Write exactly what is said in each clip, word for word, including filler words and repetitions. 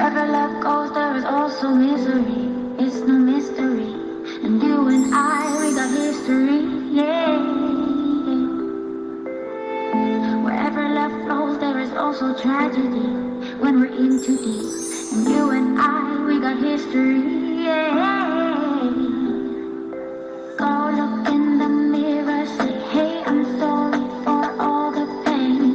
Wherever love goes, there is also misery. It's no mystery. And you and I, we got history. Yeah. Wherever love flows, there is also tragedy. When we're in too deep. And you and I, we got history. Yeah. Go look in the mirror, say, hey, I'm sorry for all the pain.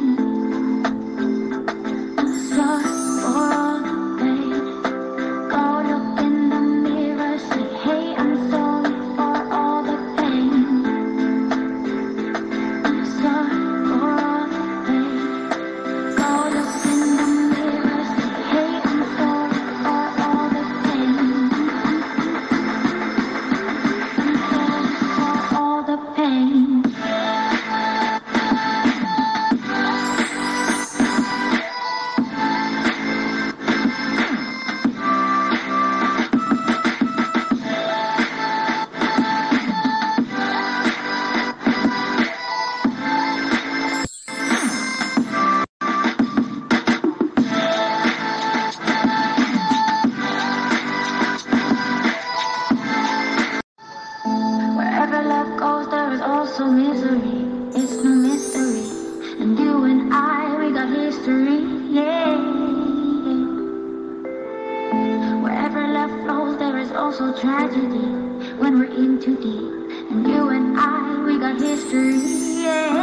I'm sorry for all the pain. Go look in the mirror, say, hey, I'm sorry for all the pain. I'm sorry for all the pain. Go look in the mirror, say, hey, I'm sorry for all the pain. I'm sorry for all the pain. Wherever love goes, there is also misery. It's no mystery. And you and I, we got history. Yeah. Wherever love flows, there is also tragedy. When we're in too deep. And you and I, we got history. Yeah.